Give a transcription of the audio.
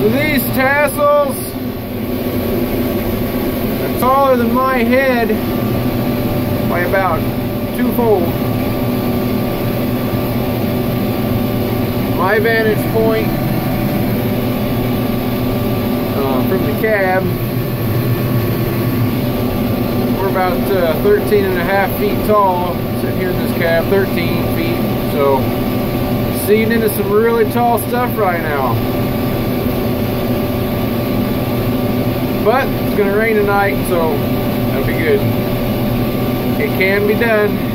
So these tassels are taller than my head by about 2-fold. My vantage point from the cab, we're about 13.5 feet tall, sitting here in this cab, 13 feet, so seeing into some really tall stuff right now. But it's gonna rain tonight, so that'll be good. It can be done.